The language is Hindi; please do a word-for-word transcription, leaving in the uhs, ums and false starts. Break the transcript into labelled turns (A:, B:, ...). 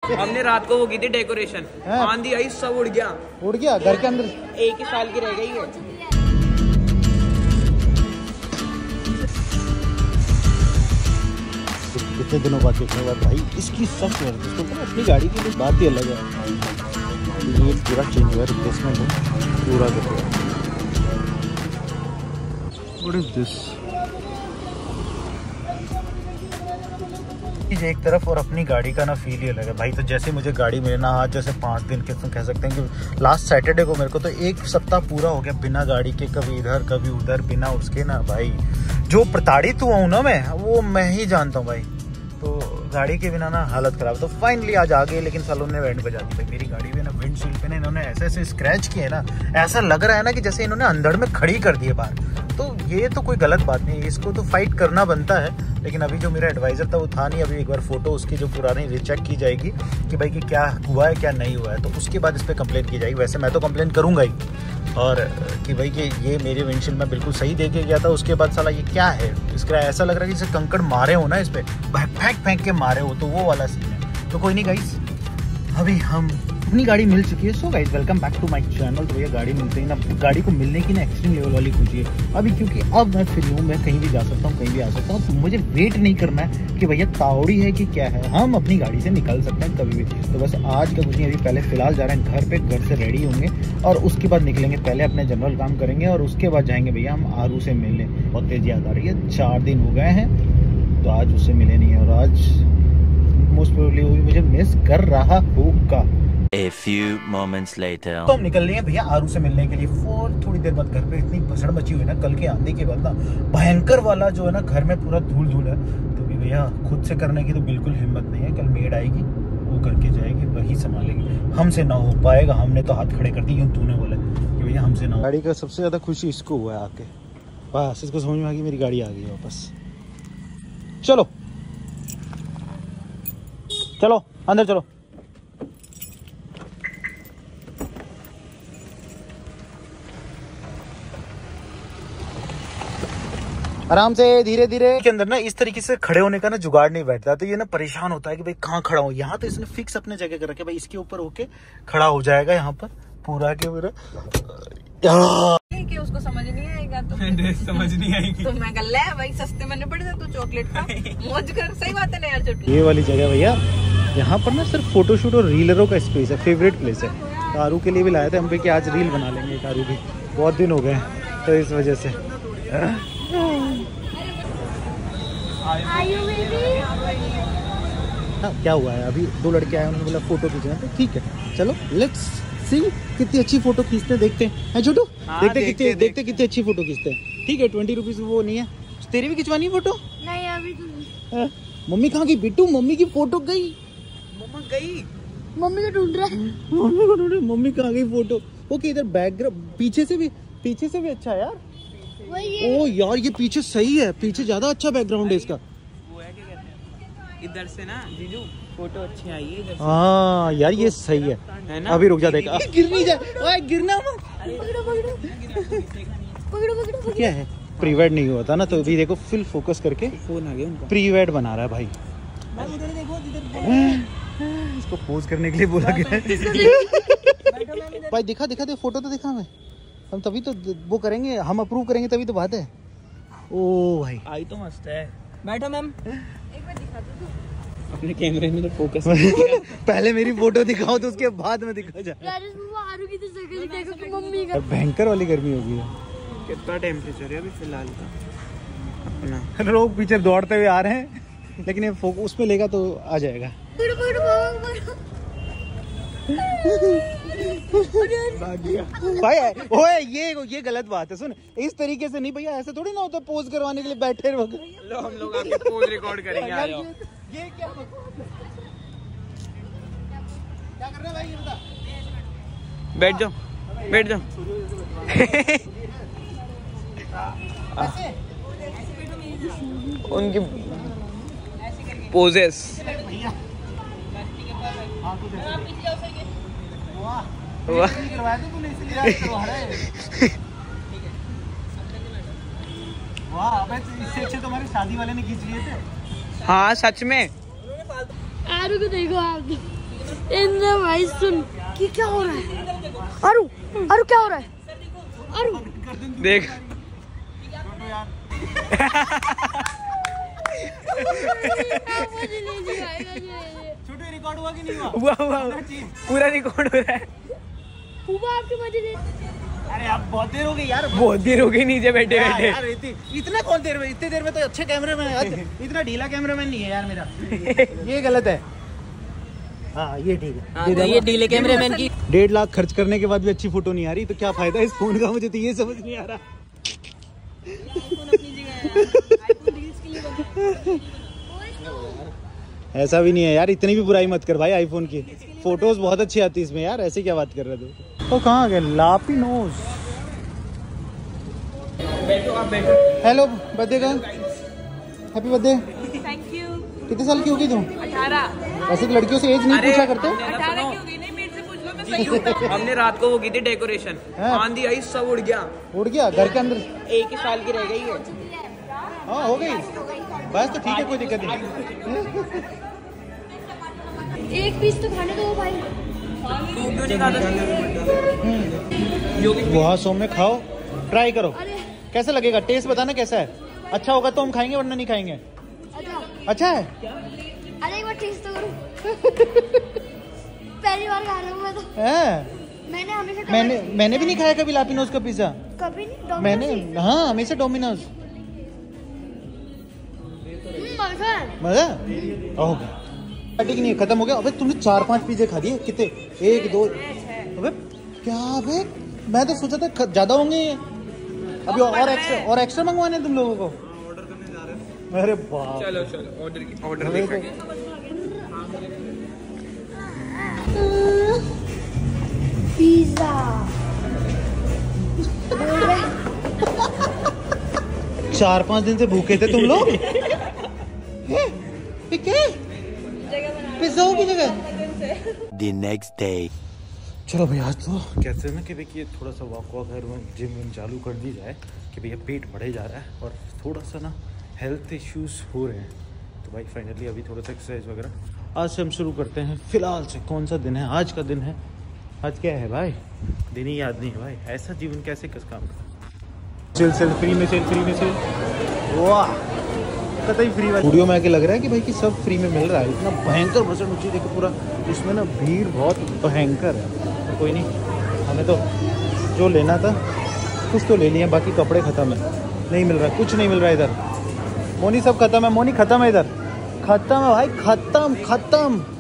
A: हमने रात को वो की थी डेकोरेशन, आंधी आई सब उड़ गया।
B: उड़ गया घर के अंदर,
A: एक ही साल की रह गई है।
B: कितने दिनों बाद देखने बाद भाई इसकी सब इसको तो अपनी गाड़ी की भी बात ही अलग है। ये पूरा चेंज हुआ रिप्लेसमेंट है पूरा का पूरा। What is this? एक तरफ और अपनी गाड़ी का ना फील ही अलग है भाई। तो जैसे मुझे गाड़ी मिले ना, आज जैसे पाँच दिन के कह सकते हैं कि लास्ट सैटरडे को मेरे को तो एक सप्ताह पूरा हो गया बिना गाड़ी के, कभी इधर कभी उधर, बिना उसके ना भाई जो प्रताड़ित हुआ हूँ ना मैं, वो मैं ही जानता हूँ भाई। तो गाड़ी के बिना ना हालत खराब। तो फाइनली आज आ गए, लेकिन सालों ने बैंड बजा दी भाई। मेरी गाड़ी में ना विंडशील्ड पे ना इन्होंने ऐसे ऐसे स्क्रैच किए ना, ऐसा लग रहा है ना कि जैसे इन्होंने अंदर में खड़ी कर दी है बाहर। तो ये तो कोई गलत बात नहीं है, इसको तो फाइट करना बनता है। लेकिन अभी जो मेरा एडवाइज़र था वो था नहीं। अभी एक बार फोटो उसकी जो पुरानी रिचेक की जाएगी कि भाई कि क्या हुआ है क्या नहीं हुआ है, तो उसके बाद इस पर कंप्लेन की जाएगी। वैसे मैं तो कंप्लेन करूँगा ही, और कि भाई कि ये मेरे विंडशील्ड में बिल्कुल सही दे के गया था। उसके बाद साला ये क्या है, इसका ऐसा लग रहा है कि जैसे कंकड़ मारे हो ना इस पर, फेंक फेंक के मारे हो, तो वो वाला सीन है। तो कोई नहीं गाइस, अभी हम अपनी गाड़ी मिल चुकी है। So guys welcome back to my channel. तो भैया गाड़ी मिलते ही ना, गाड़ी को मिलने की ना एक्सट्रीम लेवल वाली खुशी है अभी, क्योंकि अब मैं फ्री हूँ, मैं कहीं भी जा सकता हूँ, कहीं भी आ सकता हूँ। तो मुझे वेट नहीं करना है कि भैया तावड़ी है कि क्या है, हम अपनी गाड़ी से निकल सकते हैं कभी भी। तो बस आज का कुछ नहीं, अभी पहले फिलहाल जा रहे हैं घर पे, घर से रेडी होंगे और उसके बाद निकलेंगे। पहले अपने जनरल काम करेंगे और उसके बाद जाएंगे भैया हम आरू से मिलने। बहुत तेजी याद आ रही है, चार दिन हो गए हैं तो आज उससे मिले नहीं है, और आज मोस्ट प्रोबेबली वो भी मुझे मिस कर रहा होगा।
C: A few moments later.
B: तो हम निकल रहे हैं भैया आरू से मिलने के लिए। फोर थोड़ी देर बाद घर पे इतनी भसड़ मची हुई है ना, कल के आंधी के बाद ना भयंकर वाला जो है ना, घर में पूरा धूल धूल है। तो भी भैया खुद से करने की तो बिल्कुल हिम्मत नहीं है। कल मेड आएगी, वो करके जाएगी, वही संभालेगी, हमसे ना हो पाएगा। हमने तो हाथ खड़े कर दिए, यूँ तूने बोला कि भैया हमसे ना हो। गाड़ी का सबसे ज्यादा खुशी इसको हुआ है आके, बस इसको समझ में आ गई मेरी गाड़ी आ गई वापस। चलो चलो अंदर चलो। आराम से धीरे धीरे के अंदर ना इस तरीके से खड़े होने का ना जुगाड़ नहीं बैठता। तो ये ना परेशान होता है कि भाई कहाँ खड़ा हूँ। यहाँ तो इसने फिक्स अपने जगह कर रखे, भाई इसके ऊपर होके खड़ा हो जाएगा यहाँ पर पूरा के पूरा।
D: कि उसको समझ नहीं आएगा तो
A: ड्रेस समझ नहीं आएगी
D: तो मैं गल्ला है भाई, सस्ते मैंने पड़े थे, तू चॉकलेट खा मौज कर। सही बात है ना यार छोटू।
B: ये वाली जगह भैया, यहाँ पर ना सिर्फ फोटोशूट और रीलरों का स्पेस है, फेवरेट प्लेस है। तो आरू के लिए भी लाए थे हम भी कि आज रील बना लेंगे एक आरू की, बहुत दिन हो गए तो इस वजह से। हाँ क्या हुआ है, अभी दो लड़के आए, उन्होंने बोला फोटो खींचना, तो ठीक है चलो लेट्स सी कितनी अच्छी फोटो खींचते हैं, देखते हैं छोटू। हाँ, देखते कितनी देखते, देखते कितनी अच्छी फोटो खींचते हैं। ठीक है ट्वेंटी रुपीज वो नहीं है। तेरी भी खिंचवानी है फोटो?
D: नहीं अभी तो।
B: मम्मी कहाँ गई बिट्टू? मम्मी की फोटो गई,
A: मम्मा गई,
D: मम्मी को ढूंढ रहा है।
B: मम्मी को ढूंढ रहा है, मम्मी कहाँ गई फोटो? ओके इधर बैकग्राउंड पीछे से भी, पीछे से भी अच्छा है यार। ओ यार ये पीछे सही है, पीछे ज्यादा अच्छा बैकग्राउंड है इसका।
A: वो है क्या कहते हैं, इधर से ना जीजू फोटो अच्छी आई है इधर से।
B: हाँ यार ये सही है, है ना? अभी रुक जा, देखा गिर नहीं जाए, ओए गिरना मत।
D: पकड़ो पकड़ो पकड़ो पकड़ो।
B: क्या है, प्रीवेड नहीं हुआ था ना, तो अभी देखो फुल फोकस करके
A: फोन आ गया उनका,
B: प्रीवेड बना रहा है भाई।
A: उधर देखो, इधर
B: इसको पोज करने के लिए बोला गया है। भाई दिखा दिखा दे फोटो तो दिखा हमें, हम तभी तो वो करेंगे, हम अप्रूव करेंगे तभी तो बात है। ओ भाई
A: आई तो मस्त है। बैठो मैम,
D: एक बार दिखा दो
A: अपने कैमरे में तो फोकस
B: पहले मेरी फोटो दिखाओ तो उसके बाद में दिखा जाए।
D: राजेश बुआ आरू की तो शक्ल देखो कि मम्मी का।
B: भयंकर वाली गर्मी हो गई है।
A: कितना टेम्परेचर है अभी फिलहाल का अपना?
B: लोग पीछे दौड़ते हुए आ रहे हैं, लेकिन ये फोकस उसमें लेगा तो आ जाएगा। भाई ओए ये ये गलत बात है, सुन इस तरीके से नहीं भैया, ऐसे थोड़ी ना होता पोज करवाने के लिए बैठे रहो।
A: लो हम लोग आपके पोज रिकॉर्ड करेंगे। आ जाओ।
B: ये क्या क्या कर रहे भाई, ये बता।
A: बैठ जाओ बैठ जाओ। उनकी पोजेस
B: इससे अच्छे तुम्हारी शादी वाले ने खींच लिए थे।
A: हाँ सच में।
D: आरू को देखो आप,
E: इंद्र भाई सुन कि क्या हो रहा है। अरु अरु क्या हो रहा है? अरु
A: देख
B: छोटे रिकॉर्ड हुआ कि नहीं हुआ?
A: हुआ हुआ पूरा रिकॉर्ड हो रहा है।
E: आपके मजे दे।
B: अरे आप बहुत देर हो गई यार,
A: बहुत देर हो गई नीचे बैठे
B: यार,
A: बैठे।
B: यार इतनी इतना कौन देर में, इतने देर में तो अच्छे कैमरे में है, इतना ढीला कैमरामैन नहीं है यार मेरा। ये गलत है। हाँ ये ठीक है।
A: हाँ, तो ये ढीले कैमरामैन की
B: डेढ़ लाख खर्च करने के बाद भी अच्छी फोटो नहीं आ रही तो क्या फायदा इस फोन का, मुझे तो ये समझ नहीं आ रहा। ऐसा भी नहीं है यार, इतनी भी बुराई मत कर भाई आईफोन की, फोटोज बहुत अच्छी आती है इसमें यार, ऐसे क्या बात कर रहे तू? तो कहाँ गए लापिनोज?
A: बैठो आप बैठो।
B: हेलो बर्थडे का हैप्पी बर्थडे।
D: Thank you.
B: कितने साल की होगी तुम?
D: अठारह।
B: वैसे तो लड़कियों से एज नहीं पूछा करते।
D: अठारह की हो गई, नहीं मेरे से पूछ लो, मैं सही हूँ।
A: हमने रात को वो की थी डेकोरेशन,
B: हाँ।
A: आंधी आई सब उड़ गया,
B: उड़ गया घर के अंदर।
A: एक ही साल की रह गई है।
B: हाँ हो गई बस, तो ठीक है कोई दिक्कत नहीं।
E: एक पीस तो खाने दो भाई।
A: तू क्यों नहीं खाता?
B: वहाँ सौम्य खाओ, ट्राई करो कैसा लगेगा, टेस्ट बताना कैसा है। अच्छा होगा तो हम खाएंगे वरना नहीं खाएंगे।
E: अच्छा
B: अच्छा है?
E: अरे एक बार टेस्ट तो करूं। पहली बार खा रहा हूँ मैं तो।
B: है?
E: मैंने हमेशा
B: मैंने मैंने भी नहीं खाया कभी लापिनोज का पिज्जा।
E: कभी नहीं डोमिनोज
B: मैंने
E: ही।
B: हाँ हमेशा डोमिनोज।
E: हम्म, मजा है।
B: मजा ओह ठीक नहीं, खत्म हो गया। अबे तुमने चार पांच पिज्जे खा दिए, कितने? एक दो, अबे क्या? अबे मैं तो सोचा था ख- ज्यादा होंगे अभी, और एक्स्ट्रा और एक्स्ट्रा मंगवाने हैं तुम लोगों को? ऑर्डर करने जा रहे हैं। अरे बाप,
A: चलो चलो ऑर्डर की ऑर्डर
B: अबे
A: देखेंगे।
E: पिज्जा
B: चार पांच दिन से भूखे थे तुम लोग। क्या पिज्जा की जगह?
C: The next day.
B: चलो भाई आज तो कहते हैं ना कि भैया थोड़ा सा वॉक वॉक घर में जिम विम चालू कर दी जाए कि भैया पेट बढ़े जा रहा है और थोड़ा सा ना हेल्थ इश्यूज हो रहे हैं, तो भाई फाइनली अभी थोड़ा सा एक्सरसाइज वगैरह आज से हम शुरू करते हैं। फिलहाल से कौन सा दिन है? आज का दिन है। आज क्या है भाई? दिन ही याद नहीं है भाई, ऐसा जीवन कैसे किस काम का? सेल सेल फ्री में सेल फ्री में सेल, वाह कतई फ्री। स्टूडियो में आके लग रहा है कि भाई कि सब फ्री में मिल रहा है। इतना भयंकर भसड़ मची देखो पूरा, इसमें ना भीड़ बहुत भयंकर है। तो कोई नहीं, हमें तो जो लेना था कुछ तो ले लिया, बाकी कपड़े ख़त्म है, नहीं मिल रहा, कुछ नहीं मिल रहा इधर। मोनी सब खत्म है, मोनी खत्म है इधर, खत्म है भाई, खत्म खत्म।